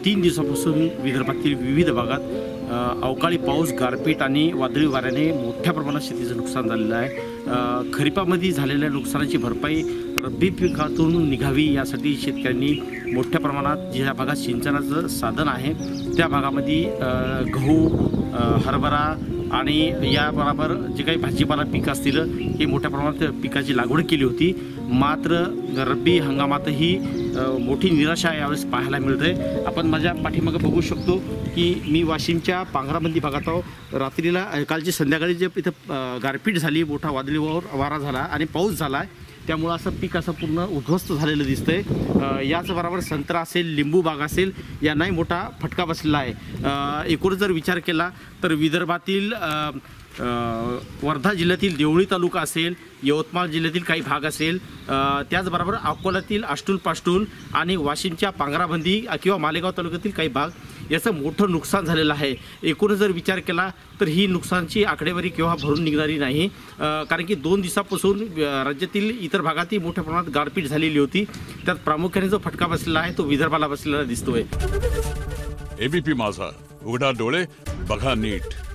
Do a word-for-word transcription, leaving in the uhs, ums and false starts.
तीन दिवसापासून विदर्भातील विविध भागात अवकाळी पाऊस, गारपीट आणि वादळी वाऱ्याने मोठ्या प्रमाणात शेतीचं नुकसान झालेलं आहे। खरीपामध्ये झालेल्या नुकसानाची भरपाई रब्बी पिकातून निघावी यासाठी शेतकऱ्यांनी मोठ्या प्रमाणात ज्या भागात सिंचनाचं साधन आहे त्या भागामध्ये गहू, हरभरा आणि याबरोबर जे काही भाजीपाला पीक असतील हे मोठ्या प्रमाणात पिकाची लागवड केली होती। मात्र रब्बी हंगामातही मोठी निराशा यावेळेस पाहायला मिळते। आपण माझ्या पाठीमागे बघू शकतो की मी वाशिमच्या पांघराबंदी भागात आहो। रात्रीला कालची संध्याकाळी जे इथं गारपीट झाली, मोठा वादळी वारा झाला आणि पाऊस झाला, त्यामुळे असं पीक असं पूर्ण उद्ध्वस्त झालेलं दिसतंय। याचबरोबर संत्रा असेल, लिंबू बाग असेल यांनाही मोठा फटका बसलेला आहे। एकूण जर विचार केला तर विदर्भातील वर्धा जिल्ह्यातील देवळी तालुका असेल, यवतमाळ जिल्ह्यातील काही भाग असेल, त्याचबरोबर अकोल्यातील आष्टूल पाष्टूल आणि वाशिमच्या पांघराबंदी किंवा मालेगाव तालुक्यातील काही भाग याचं मोठं नुकसान झालेलं आहे। एकूण जर विचार केला तर ही नुकसानची आकडेवारी केव्हा भरून निघणारी नाही, कारण की दोन दिवसापासून राज्यातील इतर भागातही मोठ्या प्रमाणात गारपीट झालेली होती। त्यात प्रामुख्याने जो फटका बसलेला आहे तो विदर्भाला बसलेला दिसतोय। एबीपी माझा, उघडा डोळे बघा नीट।